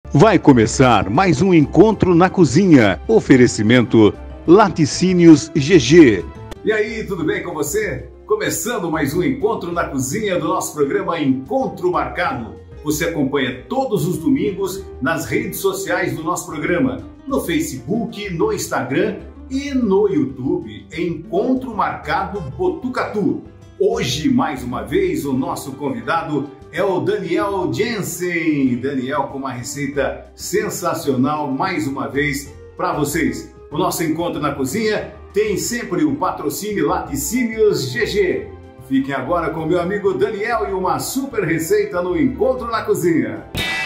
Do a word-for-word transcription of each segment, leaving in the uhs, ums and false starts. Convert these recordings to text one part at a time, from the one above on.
Vai começar mais um encontro na cozinha. Oferecimento Laticínios G G. E aí, tudo bem com você? Começando mais um encontro na cozinha do nosso programa Encontro Marcado. Você acompanha todos os domingos nas redes sociais do nosso programa, no Facebook, no Instagram e no YouTube, Encontro Marcado Botucatu. Hoje, mais uma vez, o nosso convidado é o Daniel Jensen. Daniel com uma receita sensacional, mais uma vez, para vocês. O nosso encontro na cozinha tem sempre o patrocínio Laticínios G G. Fiquem agora com meu amigo Daniel e uma super receita no Encontro na Cozinha.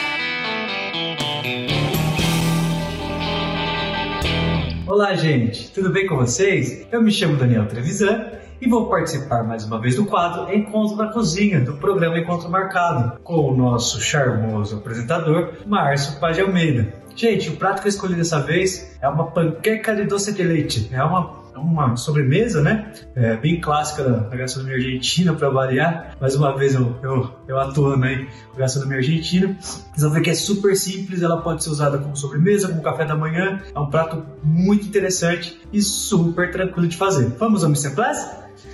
Olá, gente! Tudo bem com vocês? Eu me chamo Daniel Trevisan e vou participar mais uma vez do quadro Encontro na Cozinha, do programa Encontro Marcado, com o nosso charmoso apresentador, Márcio Paz de Almeida. Gente, o prato que eu escolhi dessa vez é uma panqueca de doce de leite. É uma, uma sobremesa, né? É bem clássica da, da gastronomia argentina, para variar. Mais uma vez eu, eu, eu atuando aí com a gastronomia argentina. Vocês vão ver que é super simples, ela pode ser usada como sobremesa, como café da manhã. É um prato muito interessante e super tranquilo de fazer. Vamos ao mise en place?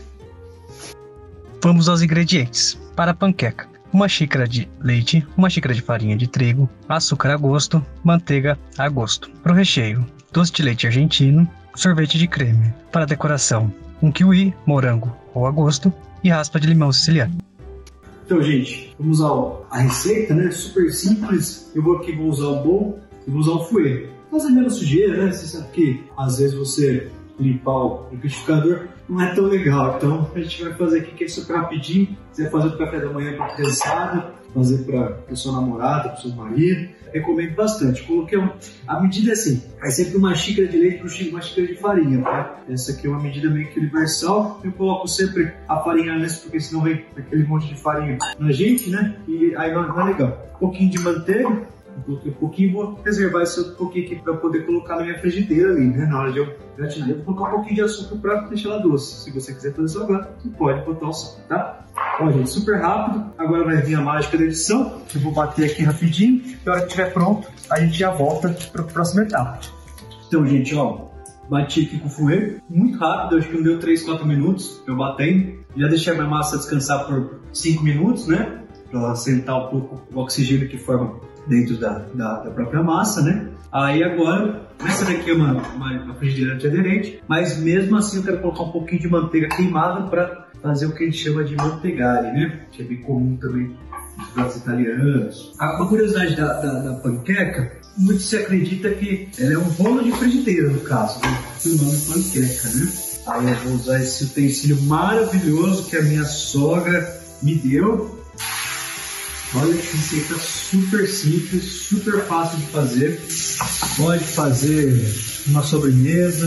Vamos aos ingredientes. Para a panqueca: uma xícara de leite, uma xícara de farinha de trigo, açúcar a gosto, manteiga a gosto. Para o recheio: doce de leite argentino, sorvete de creme. Para a decoração: um kiwi, morango ou a gosto e raspa de limão siciliano. Então, gente, vamos usar a receita, né? Super simples. Eu vou aqui vou usar o bowl e vou usar o fouet. Fazer menos sujeira, né? Você sabe que às vezes você limpar o liquidificador não é tão legal, então a gente vai fazer aqui que é super rapidinho. Você vai fazer o café da manhã para a criançada, fazer para o seu namorado, para o seu marido, recomendo bastante. Coloquei um, a medida é assim, é sempre uma xícara de leite para uma xícara de farinha, tá? Essa aqui é uma medida meio que universal. Eu coloco sempre a farinha nessa, porque senão vem aquele monte de farinha na gente, né? E aí não, não é legal. Um pouquinho de manteiga. Eu coloquei um pouquinho, vou reservar esse outro pouquinho aqui para poder colocar na minha frigideira ali, né? Na hora de eu gratinar, eu vou colocar um pouquinho de açúcar para deixar ela doce. Se você quiser fazer salgado, você pode botar o sal, tá? Ó, gente, super rápido. Agora vai vir a mágica da edição. Eu vou bater aqui rapidinho. E na hora que estiver pronto, a gente já volta para a próxima etapa. Então, gente, ó, bati aqui com o fouet, muito rápido, acho que não deu três, quatro minutos eu batendo. Já deixei a minha massa descansar por cinco minutos, né? Para ela sentar um pouco o oxigênio que forma dentro da, da, da própria massa, né? Aí agora, essa daqui é uma, uma, uma frigideira antiaderente, mas mesmo assim eu quero colocar um pouquinho de manteiga queimada para fazer o que a gente chama de manteigare, né? Que é bem comum também nos pratos italianos. A curiosidade da, da, da panqueca, muito se acredita que ela é um rolo de frigideira, no caso, né? O nome panqueca, né? Aí eu vou usar esse utensílio maravilhoso que a minha sogra me deu. Olha que receita super simples, super fácil de fazer. Pode fazer uma sobremesa,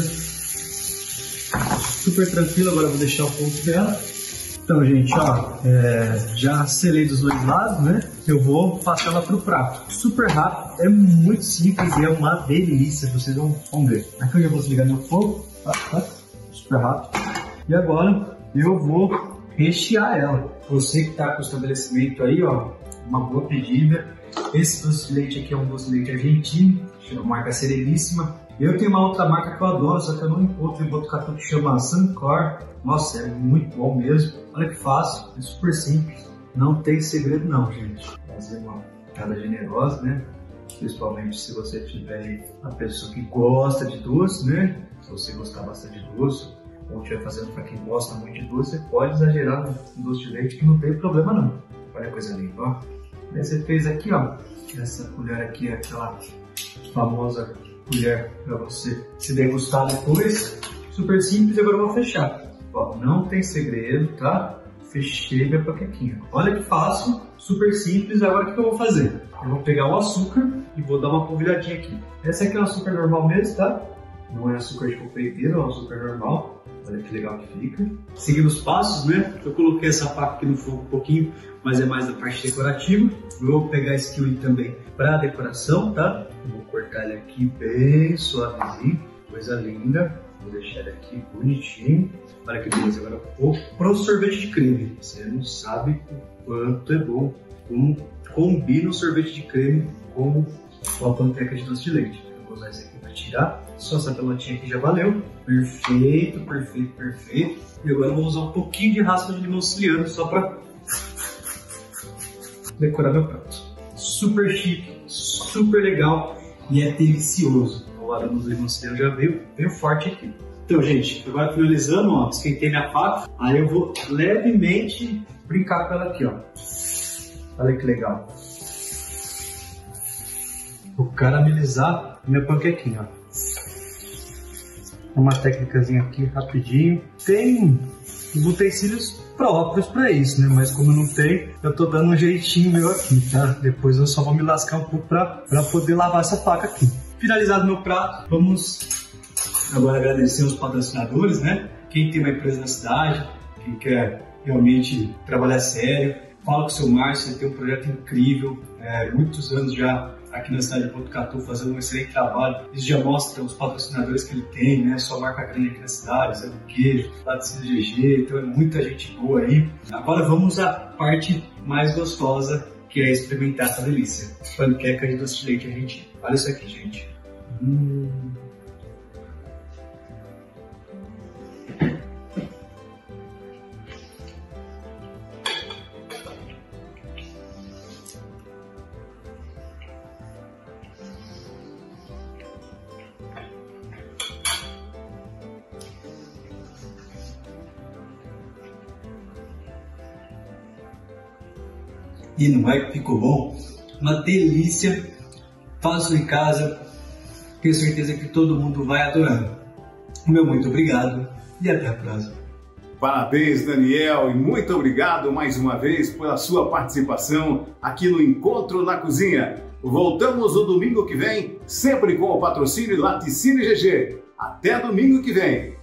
super tranquilo. Agora eu vou deixar o ponto dela. Então, gente, ó, é, já selei dos dois lados, né? Eu vou passar ela pro prato. Super rápido, é muito simples e é uma delícia. Vocês vão, vão ver. Aqui eu já vou desligar meu fogo, tá, tá? Super rápido. E agora eu vou rechear ela. Você que está com o estabelecimento aí, ó, uma boa pedida. Esse doce de leite aqui é um doce de leite argentino, chama marca Sereníssima. Eu tenho uma outra marca que eu adoro, só que eu não encontro em Botucatu, que chama Sancor. Nossa, é muito bom mesmo. Olha que fácil, é super simples. Não tem segredo não, gente. Fazer uma picada generosa, né? Principalmente se você tiver uma pessoa que gosta de doce, né? Se você gostar bastante de doce, ou estiver fazendo para quem gosta muito de doce, você pode exagerar no doce de leite que não tem problema não. Olha a coisa linda, ó. Aí você fez aqui, ó. Essa colher aqui é aquela famosa colher para você se degustar depois. Super simples, agora eu vou fechar. Ó, não tem segredo, tá? Fechei minha panquequinha. Olha que fácil, super simples. Agora o que eu vou fazer? Eu vou pegar o açúcar e vou dar uma polvilhadinha aqui. Esse aqui é o açúcar normal mesmo, tá? Não é açúcar de confeiteiro, é um açúcar normal. Olha que legal que fica. Seguindo os passos, né? Eu coloquei essa faca aqui no fogo um pouquinho, mas é mais da parte decorativa. Eu vou pegar esse kiwi também para decoração, tá? Vou cortar ele aqui bem suavezinho, coisa linda. Vou deixar ele aqui bonitinho. Olha que beleza. Agora eu vou pro sorvete de creme. Você não sabe o quanto é bom, como combina o sorvete de creme com com a panqueca de doce de leite. Eu vou usar esse aqui para tirar. Só essa pelotinha aqui já valeu. Perfeito, perfeito, perfeito. E agora eu vou usar um pouquinho de raspa de limão siciliano só para decorar meu prato. Super chique, super legal e é delicioso. O aroma do limão siciliano já veio, veio forte aqui. Então, gente, agora finalizando, ó, esquentei minha faca. Aí eu vou levemente brincar com ela aqui, ó. Olha que legal. Vou caramelizar minha panquequinha, ó. Uma técnicazinha aqui rapidinho. Tem os utensílios próprios para isso, né? Mas como eu não tenho, eu tô dando um jeitinho meu aqui, tá? Depois eu só vou me lascar um pouco para poder lavar essa faca aqui. Finalizado meu prato, vamos agora agradecer os patrocinadores, né? Quem tem uma empresa na cidade, quem quer realmente trabalhar sério, fala com o seu Márcio, ele tem um projeto incrível, é, muitos anos já aqui na cidade de Botucatu fazendo um excelente trabalho. Isso já mostra os patrocinadores que ele tem, né? Sua marca grande aqui na cidade, Zé do Queijo, Laticínios G G, então é muita gente boa aí. Agora vamos à parte mais gostosa, que é experimentar essa delícia. Panqueca de doce de leite argentino. Olha isso aqui, gente. Hum. E não é que ficou bom? Uma delícia. Faço em casa. Tenho certeza que todo mundo vai adorando. Meu muito obrigado e até a próxima. Parabéns, Daniel, e muito obrigado mais uma vez pela sua participação aqui no Encontro na Cozinha. Voltamos no domingo que vem, sempre com o patrocínio Laticínios G G. Até domingo que vem.